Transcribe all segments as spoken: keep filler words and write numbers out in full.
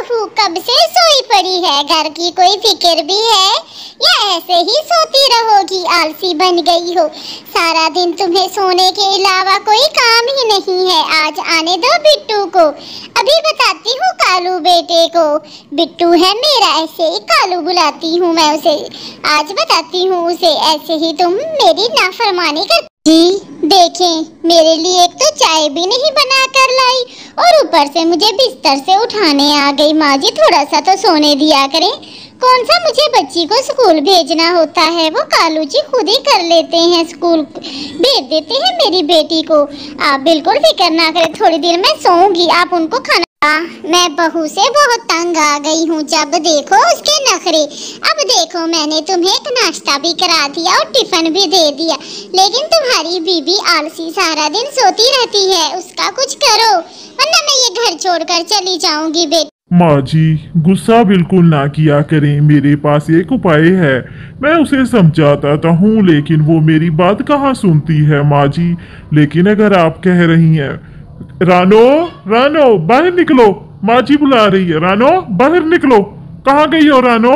बहू कब से सोई पड़ी है? घर की कोई फिक्र भी है या ऐसे ही सोती रहोगी? आलसी बन गई हो। सारा दिन तुम्हें सोने के अलावा कोई काम ही नहीं है। आज आने दो बिट्टू को, अभी बताती हूँ कालू बेटे को। बिट्टू है मेरा, ऐसे ही कालू बुलाती हूँ मैं उसे। आज बताती हूँ उसे, ऐसे ही तुम मेरी नाफरमानी कर। जी देखें, मेरे लिए एक तो चाय भी नहीं बना कर लाई और ऊपर से मुझे बिस्तर से उठाने आ गई। माँ जी थोड़ा सा तो सोने दिया करें। कौन सा मुझे बच्ची को स्कूल भेजना होता है, वो कालू जी खुद ही कर लेते हैं, स्कूल भेज देते हैं मेरी बेटी को। आप बिल्कुल फिक्र ना करें, थोड़ी देर में सोऊंगी, आप उनको खाना। मैं बहू से बहुत तंग आ गई हूँ, जब देखो उसके नखरे। अब देखो मैंने तुम्हें एक नाश्ता भी करा दिया और टिफिन भी दे दिया, लेकिन तुम्हारी बीबी आलसी सारा दिन सोती रहती है। उसका कुछ करो वरना मैं ये घर छोड़कर चली जाऊंगी। बेटी माँ जी गुस्सा बिल्कुल ना किया करें, मेरे पास एक उपाय है। मैं उसे समझाता हूँ लेकिन वो मेरी बात कहाँ सुनती है माँ जी। लेकिन अगर आप कह रही हैं रानो, रानो बाहर निकलो, माँ जी बुला रही है। रानो बाहर निकलो, कहाँ गई हो रानो?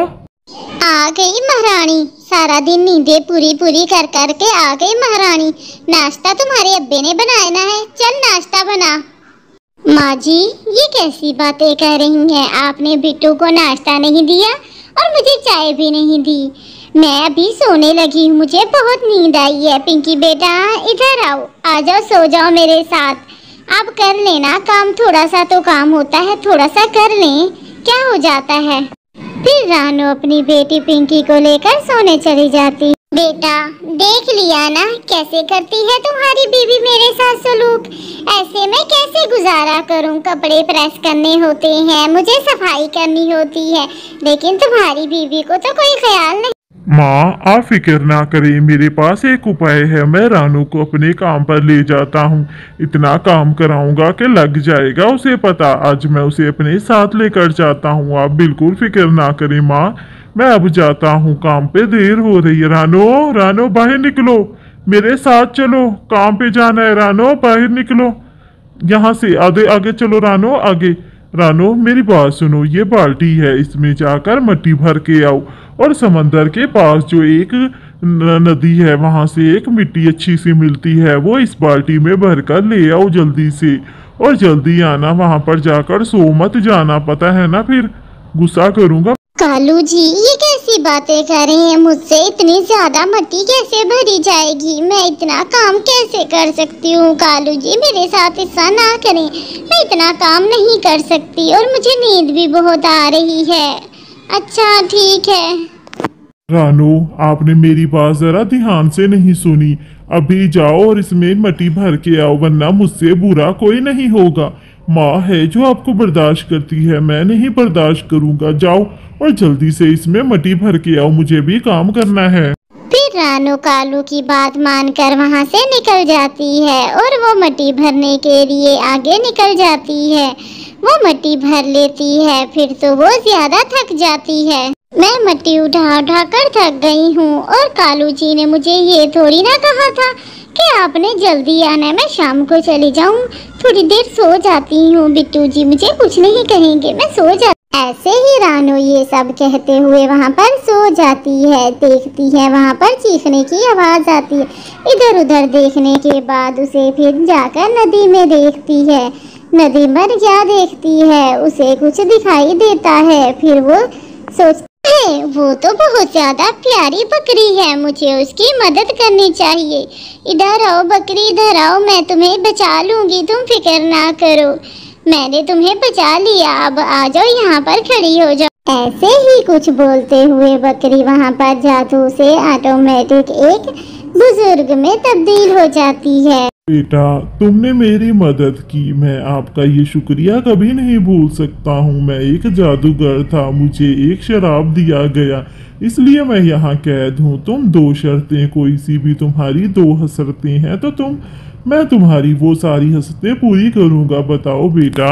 आ गई महारानी, सारा दिन नींदे पूरी पूरी कर कर के आ गई महारानी। नाश्ता तुम्हारे अब्बे ने बनाया ना है, चल नाश्ता बना। माँ जी ये कैसी बातें कह रही हैं? आपने बिट्टू को नाश्ता नहीं दिया और मुझे चाय भी नहीं दी। मैं अभी सोने लगी हूँ, मुझे बहुत नींद आई है। पिंकी बेटा इधर आओ, आ जाओ सो जाओ मेरे साथ। आप कर लेना काम, थोड़ा सा तो काम होता है, थोड़ा सा कर लें, क्या हो जाता है। फिर रानू अपनी बेटी पिंकी को लेकर सोने चली जाती। बेटा देख लिया ना कैसे करती है तुम्हारी बीवी मेरे साथ सलूक। ऐसे में कैसे गुजारा करूं? कपड़े प्रेस करने होते हैं, मुझे सफाई करनी होती है, लेकिन तुम्हारी बीवी को तो कोई ख्याल नहीं। माँ आप फिक्र ना करें, मेरे पास एक उपाय है। मैं रानू को अपने काम पर ले जाता हूँ, इतना काम कराऊंगा कि लग जाएगा उसे पता। आज मैं उसे अपने साथ लेकर जाता हूँ, आप बिल्कुल फिक्र ना करें माँ। मैं अब जाता हूँ, काम पे देर हो रही है। रानो, रानो बाहर निकलो, मेरे साथ चलो, काम पे जाना है। रानो बाहर निकलो, यहाँ से आगे आगे चलो। रानो आगे। रानो मेरी बात सुनो, ये बाल्टी है, इसमें जाकर मिट्टी भर के आओ और समंदर के पास जो एक नदी है वहां से एक मिट्टी अच्छी सी मिलती है, वो इस बाल्टी में भरकर ले आओ जल्दी से। और जल्दी आना, वहां पर जाकर सो मत जाना, पता है ना, फिर गुस्सा करूंगा। कालू जी ये कैसी बातें कर रहे हैं मुझसे? इतनी ज्यादा मिट्टी कैसे भरी जाएगी? मैं इतना काम कैसे कर सकती हूँ? कालू जी मेरे साथ ऐसा ना करें, मैं इतना काम नहीं कर सकती और मुझे नींद भी बहुत आ रही है। अच्छा ठीक है। रानो आपने मेरी बात जरा ध्यान से नहीं सुनी। अभी जाओ और इसमें मिट्टी भर के आओ, वरना मुझसे बुरा कोई नहीं होगा। माँ है जो आपको बर्दाश्त करती है, मैं नहीं बर्दाश्त करूंगा। जाओ और जल्दी से इसमें मिट्टी भर के आओ, मुझे भी काम करना है। फिर रानू कालू की बात मानकर वहाँ से निकल जाती है और वो मिट्टी भरने के लिए आगे निकल जाती है। वो मिट्टी भर लेती है, फिर तो वो ज्यादा थक जाती है। मैं मिट्टी उठा उठा कर थक गई हूँ और कालू जी ने मुझे ये थोड़ी ना कहा था कि आपने जल्दी आना है, मैं शाम को चली जाऊँ। थोड़ी देर सो जाती हूँ, बिट्टू जी मुझे कुछ नहीं कहेंगे, मैं सो जाती। ऐसे ही रानू ये सब कहते हुए वहाँ पर सो जाती है। देखती है वहाँ पर चीखने की आवाज़ आती है। इधर उधर देखने के बाद उसे फिर जाकर नदी में देखती है। नदी में क्या देखती है, उसे कुछ दिखाई देता है। फिर वो सोचती है वो तो बहुत ज्यादा प्यारी बकरी है, मुझे उसकी मदद करनी चाहिए। इधर आओ बकरी, इधर आओ, मैं तुम्हें बचा लूंगी, तुम फिक्र ना करो, मैंने तुम्हें बचा लिया, अब आ जाओ यहाँ पर खड़ी हो जाओ। ऐसे ही कुछ बोलते हुए बकरी वहाँ पर जादू से ऑटोमेटिक एक बुजुर्ग में तब्दील हो जाती है। बेटा तुमने मेरी मदद की, मैं आपका ये शुक्रिया कभी नहीं भूल सकता हूँ। मैं एक जादूगर था, मुझे एक शराब दिया गया, इसलिए मैं यहाँ कैद हूँ। तुम दो शर्तें, कोई सी भी तुम्हारी दो हसरतें हैं तो तुम मैं तुम्हारी वो सारी हसरतें पूरी करूँगा। बताओ बेटा।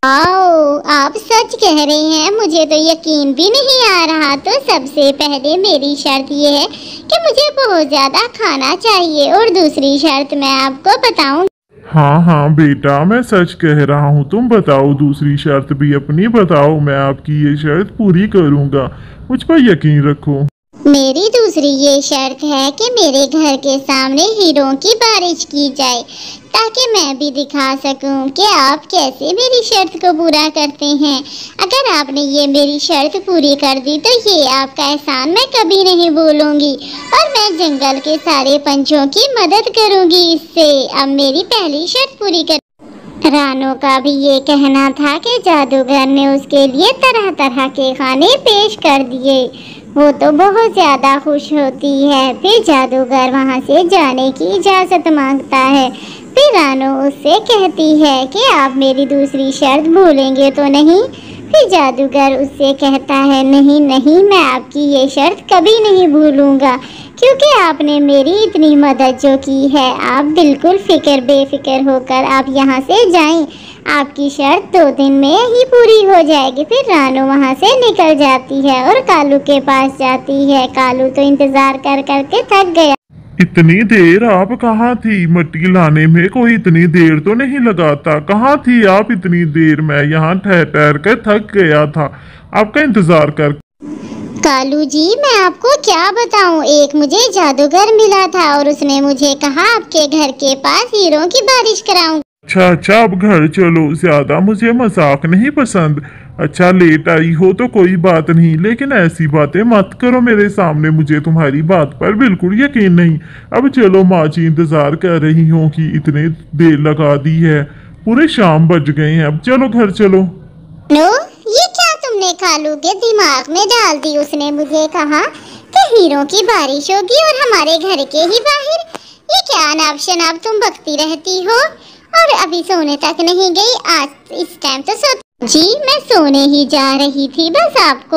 आओ आप सच कह रहे हैं, मुझे तो यकीन भी नहीं आ रहा। तो सबसे पहले मेरी शर्त ये है कि मुझे बहुत ज़्यादा खाना चाहिए और दूसरी शर्त मैं आपको बताऊं। हाँ हाँ बेटा, मैं सच कह रहा हूँ। तुम बताओ, दूसरी शर्त भी अपनी बताओ, मैं आपकी ये शर्त पूरी करूँगा। मुझ पर यकीन रखो। मेरी दूसरी ये शर्त है कि मेरे घर के सामने हीरों की बारिश की जाए, ताकि मैं भी दिखा सकूं कि आप कैसे मेरी शर्त को पूरा करते हैं। अगर आपने ये मेरी शर्त पूरी कर दी तो ये आपका एहसान मैं कभी नहीं भूलूंगी, और मैं जंगल के सारे पंछियों की मदद करूंगी इससे। अब मेरी पहली शर्त पूरी कर। रानो का भी ये कहना था कि जादूगर ने उसके लिए तरह तरह के खाने पेश कर दिए। वो तो बहुत ज़्यादा खुश होती है। फिर जादूगर वहाँ से जाने की इजाज़त मांगता है। फिर रानो उससे कहती है कि आप मेरी दूसरी शर्त भूलेंगे तो नहीं। फिर जादूगर उससे कहता है, नहीं नहीं, मैं आपकी ये शर्त कभी नहीं भूलूंगा, क्योंकि आपने मेरी इतनी मदद जो की है। आप बिल्कुल फ़िक्र बेफिक्र होकर आप यहाँ से जाएं। आपकी शर्त दो दिन में ही पूरी हो जाएगी। फिर रानो वहाँ से निकल जाती है और कालू के पास जाती है। कालू तो इंतज़ार कर कर के थक गया। इतनी देर आप कहाँ थी? मिट्टी लाने में कोई इतनी देर तो नहीं लगाता। कहाँ थी आप इतनी देर? मैं यहाँ ठहर ठहर कर थक गया था आपका इंतजार कर। कालू जी, मैं आपको क्या बताऊं, एक मुझे जादूगर मिला था और उसने मुझे कहा आपके घर के पास हीरों की बारिश कराऊं। अच्छा अच्छा, अब घर चलो। ज्यादा मुझे मजाक नहीं पसंद। अच्छा, लेट आई हो तो कोई बात नहीं, लेकिन ऐसी बातें मत करो मेरे सामने। मुझे तुम्हारी बात पर बिल्कुल यकीन नहीं। अब चलो, माँ जी इंतजार कर रही हो कि इतने देर लगा दी है। पूरे शाम बज गए हैं, अब चलो घर चलो। नो, ये क्या तुमने कालू के दिमाग में डाल दी? उसने मुझे कहा कि हीरों की बारिश होगी और हमारे घर के ही बाहर। ये क्या अनाप शनाप तुम बकती रहती हो, और अभी सोने तक नहीं गई। आज इस टाइम तो सो। जी, मैं सोने ही जा रही थी, बस आपको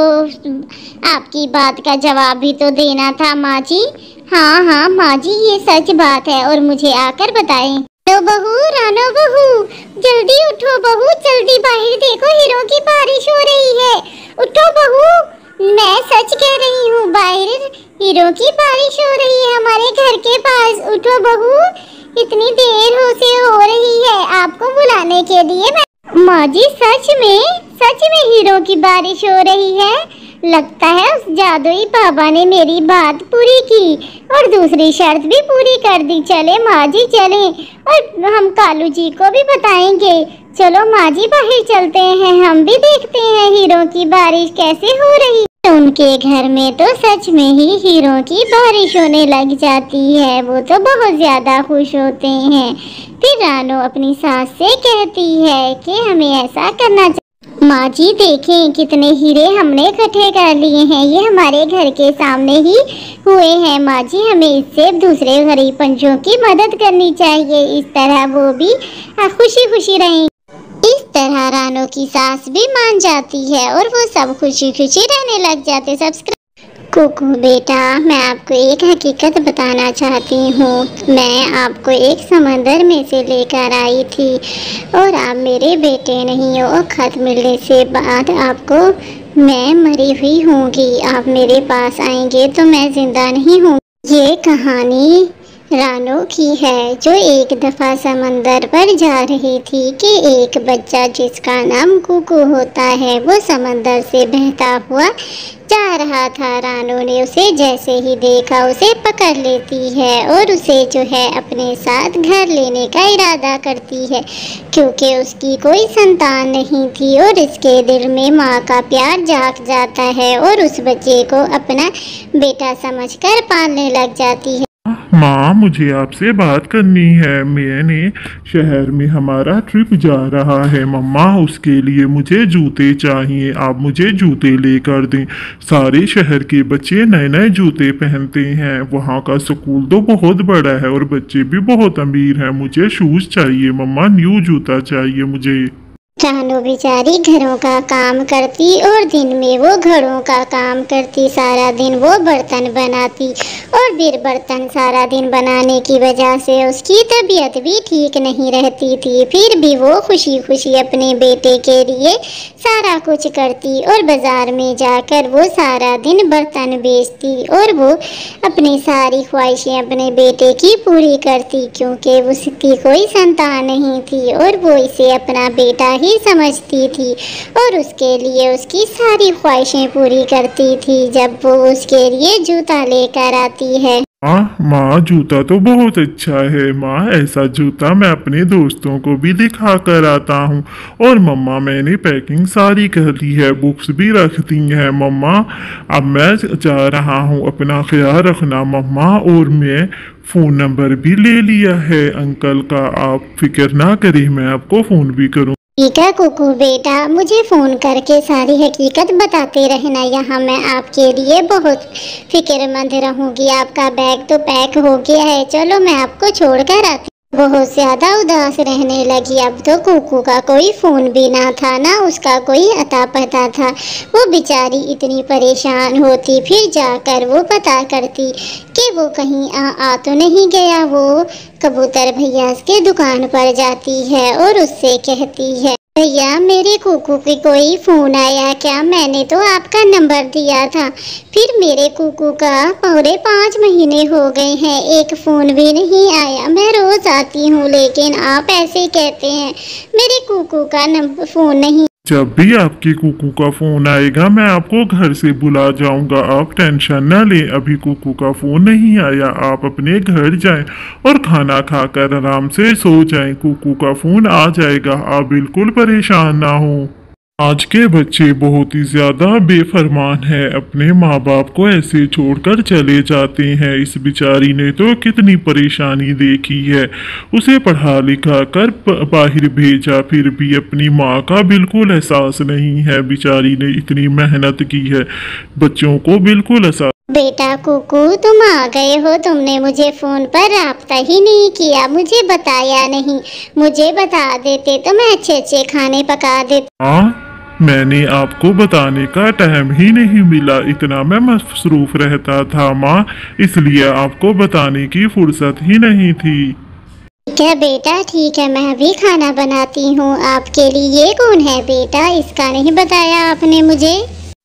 आपकी बात का जवाब भी तो देना था माँ जी। हाँ हाँ माँ जी, ये सच बात है, और मुझे आकर बताएं। रानो बहू, रानो बहू, जल्दी उठो बहू, जल्दी बाहर देखो, हीरों की बारिश हो रही है। उठो बहू, मैं सच कह रही हूँ, बाहर हीरों की बारिश हो रही है हमारे घर के पास। उठो बहू, इतनी देर हो से हो रही है आपको बुलाने के लिए। मैं माँ जी, सच में सच में हीरों की बारिश हो रही है। लगता है उस जादुई बाबा ने मेरी बात पूरी की और दूसरी शर्त भी पूरी कर दी। चले माँ जी, चले, और हम कालू जी को भी बताएंगे। चलो माँ जी, बाहर चलते हैं, हम भी देखते हैं हीरों की बारिश कैसे हो रही है। उनके घर में तो सच में ही हीरों की बारिश होने लग जाती है। वो तो बहुत ज्यादा खुश होते हैं। फिर रानो अपनी सास से कहती है कि हमें ऐसा करना चाहिए। माँ जी देखें, कितने हीरे हमने इकट्ठे कर लिए हैं। ये हमारे घर के सामने ही हुए हैं। माँ जी, हमें इससे दूसरे गरीब पंछियों की मदद करनी चाहिए। इस तरह वो भी खुशी खुशी रहेंगे। इस तरह रानो की सास भी मान जाती है और वो सब खुशी खुशी रहने लग जाते। सब्सक्राइब कुकू बेटा, मैं आपको एक हकीकत बताना चाहती हूँ। मैं आपको एक समंदर में से लेकर आई थी और आप मेरे बेटे नहीं हो। और खत मिलने से बाद आपको मैं मरी हुई होंगी। आप मेरे पास आएंगे तो मैं जिंदा नहीं हूँ। ये कहानी रानो की है, जो एक दफ़ा समंदर पर जा रही थी कि एक बच्चा जिसका नाम कुकू होता है, वो समंदर से बहता हुआ जा रहा था। रानो ने उसे जैसे ही देखा उसे पकड़ लेती है और उसे जो है अपने साथ घर लेने का इरादा करती है, क्योंकि उसकी कोई संतान नहीं थी और इसके दिल में माँ का प्यार जाग जाता है और उस बच्चे को अपना बेटा समझकर पालने लग जाती है। माँ, मुझे आपसे बात करनी है। मैंने शहर में हमारा ट्रिप जा रहा है मम्मा, उसके लिए मुझे जूते चाहिए। आप मुझे जूते लेकर दें। सारे शहर के बच्चे नए नए जूते पहनते हैं। वहाँ का स्कूल तो बहुत बड़ा है और बच्चे भी बहुत अमीर हैं। मुझे शूज़ चाहिए मम्मा, न्यू जूता चाहिए मुझे। रानू बेचारी घरों का काम करती और दिन में वो घरों का काम करती, सारा दिन वो बर्तन बनाती और फिर बर्तन सारा दिन बनाने की वजह से उसकी तबीयत भी ठीक नहीं रहती थी। फिर भी वो खुशी खुशी अपने बेटे के लिए सारा कुछ करती और बाजार में जाकर वो सारा दिन बर्तन बेचती और वो अपनी सारी ख्वाहिशें अपने बेटे की पूरी करती, क्योंकि उसकी कोई संतान नहीं थी और वो इसे अपना बेटा ही समझती थी और उसके लिए उसकी सारी ख्वाहिशें पूरी करती थी। जब वो उसके लिए जूता लेकर आती है, हाँ माँ, जूता तो बहुत अच्छा है माँ, ऐसा जूता मैं अपने दोस्तों को भी दिखा कर आता हूँ। और मम्मा मैंने पैकिंग सारी कर ली है, बुक्स भी रख दी है मम्मा। अब मैं जा रहा हूँ, अपना ख्याल रखना मम्मा। और मैं फ़ोन नंबर भी ले लिया है अंकल का, आप फिक्र ना करें, मैं आपको फ़ोन भी करूँ। ठीक है कुकू बेटा, मुझे फ़ोन करके सारी हकीकत बताते रहना, यहाँ मैं आपके लिए बहुत फिक्रमंद रहूँगी। आपका बैग तो पैक हो गया है, चलो मैं आपको छोड़ कर आती। बहुत ज़्यादा उदास रहने लगी। अब तो कुकू का कोई फ़ोन भी ना था, ना उसका कोई अता पता था। वो बेचारी इतनी परेशान होती, फिर जाकर वो पता करती कि वो कहीं आ, आ तो नहीं गया। वो कबूतर भैया के दुकान पर जाती है और उससे कहती है, भैया मेरे कुकू की कोई फ़ोन आया क्या? मैंने तो आपका नंबर दिया था, फिर मेरे कुकू का पूरे पाँच महीने हो गए हैं, एक फ़ोन भी नहीं आया। मैं रोज़ आती हूँ लेकिन आप ऐसे कहते हैं मेरे कुकू का नंबर फ़ोन नहीं। जब भी आपके कुकू का फ़ोन आएगा मैं आपको घर से बुला जाऊंगा, आप टेंशन ना लें। अभी कुकू का फ़ोन नहीं आया, आप अपने घर जाएं और खाना खाकर आराम से सो जाएं। कुकू का फ़ोन आ जाएगा, आप बिल्कुल परेशान ना हो। आज के बच्चे बहुत ही ज़्यादा बेफरमान है, अपने माँ बाप को ऐसे छोड़कर चले जाते हैं। इस बेचारी ने तो कितनी परेशानी देखी है, उसे पढ़ा लिखा कर बाहर भेजा, फिर भी अपनी माँ का बिल्कुल एहसास नहीं है। बेचारी ने इतनी मेहनत की है, बच्चों को बिल्कुल एहसास। बेटा कुकू तुम आ गए हो, तुमने मुझे फ़ोन पर राब्ता ही नहीं किया, मुझे बताया नहीं। मुझे बता देते तो मैं अच्छे अच्छे खाने पका देती। हाँ, मैंने आपको बताने का टाइम ही नहीं मिला, इतना मैं मसरूफ रहता था माँ, इसलिए आपको बताने की फुर्सत ही नहीं थी। ठीक है बेटा, ठीक है, मैं भी खाना बनाती हूँ आपके लिए। ये कौन है बेटा, इसका नहीं बताया आपने मुझे?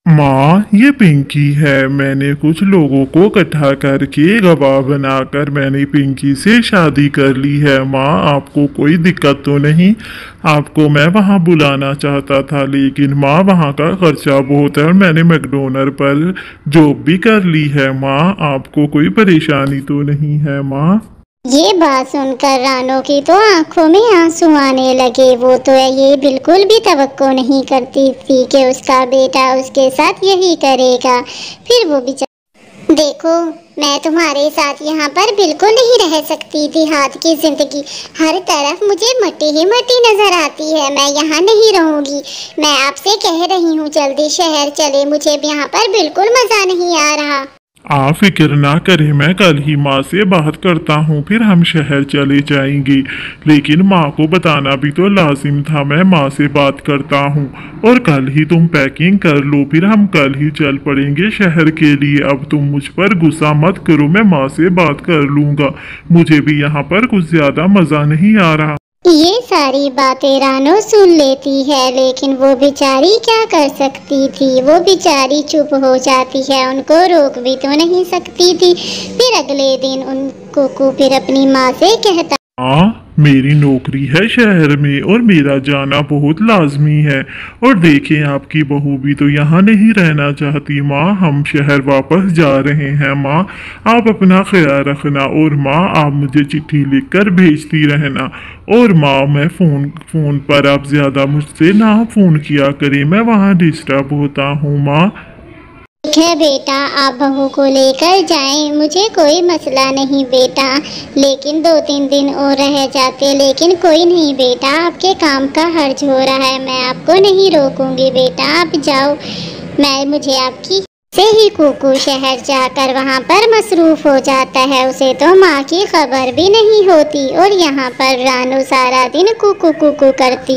माँ ये पिंकी है, मैंने कुछ लोगों को इकट्ठा करके गवाह बनाकर मैंने पिंकी से शादी कर ली है। माँ आपको कोई दिक्कत तो नहीं? आपको मैं वहाँ बुलाना चाहता था लेकिन माँ वहाँ का खर्चा बहुत है और मैंने मैकडोनल्ड पर जॉब भी कर ली है। माँ आपको कोई परेशानी तो नहीं है माँ? ये बात सुनकर रानो की तो आंखों में आंसू आने लगे। वो तो ये बिल्कुल भी तवक्को नहीं करती थी कि उसका बेटा उसके साथ यही करेगा। फिर वो बेचारा, देखो मैं तुम्हारे साथ यहाँ पर बिल्कुल नहीं रह सकती थी। हाथ की जिंदगी, हर तरफ मुझे मट्टी ही मट्टी नजर आती है, मैं यहाँ नहीं रहूँगी। मैं आपसे कह रही हूँ जल्दी शहर चले, मुझे यहाँ पर बिल्कुल मज़ा नहीं आ रहा। आप फिक्र ना करें, मैं कल ही माँ से बात करता हूँ, फिर हम शहर चले जाएंगे। लेकिन माँ को बताना भी तो लाजिम था, मैं माँ से बात करता हूँ और कल ही तुम पैकिंग कर लो, फिर हम कल ही चल पड़ेंगे शहर के लिए। अब तुम मुझ पर गुस्सा मत करो, मैं माँ से बात कर लूँगा, मुझे भी यहाँ पर कुछ ज़्यादा मज़ा नहीं आ रहा। ये सारी बातें रानो सुन लेती है लेकिन वो बेचारी क्या कर सकती थी। वो बेचारी चुप हो जाती है, उनको रोक भी तो नहीं सकती थी। फिर अगले दिन उनको फिर अपनी माँ से कहता, हाँ मेरी नौकरी है शहर में और मेरा जाना बहुत लाजमी है। और देखें आपकी बहू भी तो यहाँ नहीं रहना चाहती। माँ हम शहर वापस जा रहे हैं, माँ आप अपना ख्याल रखना। और माँ आप मुझे चिट्ठी लिखकर भेजती रहना। और माँ मैं फ़ोन फ़ोन पर आप ज़्यादा मुझसे ना फ़ोन किया करें, मैं वहाँ डिस्टर्ब होता हूँ माँ। ठीक है बेटा, आप बहू को लेकर जाएं, मुझे कोई मसला नहीं बेटा, लेकिन दो तीन दिन और रह जाते। लेकिन कोई नहीं बेटा, आपके काम का हर्ज हो रहा है, मैं आपको नहीं रोकूंगी बेटा, आप जाओ। मैं मुझे आपकी से ही कुकू शहर जाकर वहाँ पर मसरूफ़ हो जाता है, उसे तो माँ की खबर भी नहीं होती। और यहाँ पर रानू सारा दिन कुकू कुकू करती।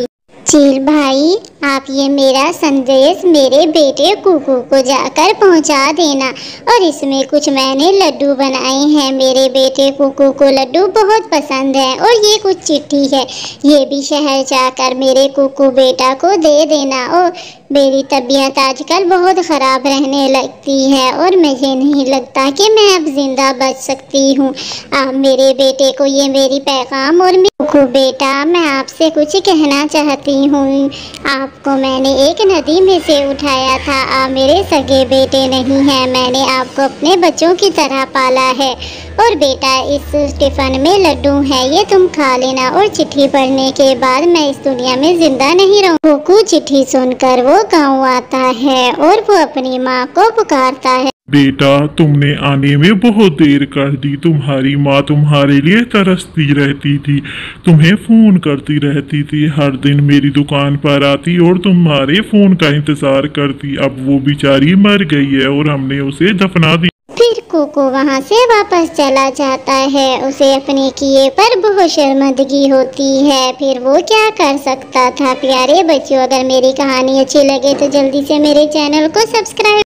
चील भाई, आप ये मेरा संदेश मेरे बेटे कुकू को जाकर पहुंचा देना। और इसमें कुछ मैंने लड्डू बनाए हैं, मेरे बेटे कुकू को लड्डू बहुत पसंद है। और ये कुछ चिट्ठी है, ये भी शहर जाकर मेरे कुकू बेटा को दे देना। और मेरी तबीयत आजकल बहुत ख़राब रहने लगती है और मुझे नहीं लगता कि मैं अब ज़िंदा बच सकती हूँ। आप मेरे बेटे को ये मेरी पैगाम। और कुकू बेटा, मैं आपसे कुछ कहना चाहती हूँ। आपको मैंने एक नदी में से उठाया था, आप मेरे सगे बेटे नहीं हैं। मैंने आपको अपने बच्चों की तरह पाला है। और बेटा, इस टिफ़िन में लड्डू है, ये तुम खा लेना। और चिट्ठी पढ़ने के बाद मैं इस दुनिया में ज़िंदा नहीं रहूँ। कुकू चिट्ठी सुनकर वो गाँव आता है और वो अपनी माँ को पुकारता है। बेटा, तुमने आने में बहुत देर कर दी। तुम्हारी माँ तुम्हारे लिए तरसती रहती थी, तुम्हें फ़ोन करती रहती थी, हर दिन मेरी दुकान पर आती और तुम्हारे फ़ोन का इंतज़ार करती। अब वो बेचारी मर गई है और हमने उसे दफना दी। फिर कुकू वहाँ से वापस चला जाता है। उसे अपने किए पर बहुत शर्मिंदगी होती है, फिर वो क्या कर सकता था। प्यारे बच्चों, अगर मेरी कहानी अच्छी लगे तो जल्दी से मेरे चैनल को सब्सक्राइब